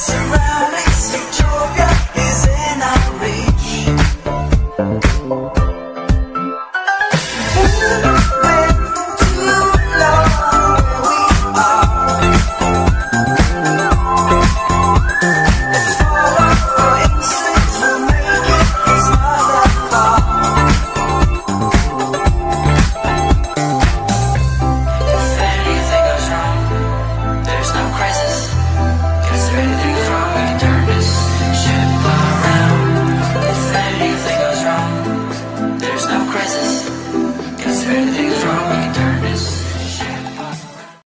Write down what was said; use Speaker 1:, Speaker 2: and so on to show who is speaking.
Speaker 1: surroundings, utopia is in our reach. Moving too low where we are. Follow our instincts, we'll make it, it's not that far. If anything goes wrong, there's no crisis. 'Cause if anything's wrong, we can turn this ship around. If anything goes wrong, there's no crisis. 'Cause if anything's wrong, we can turn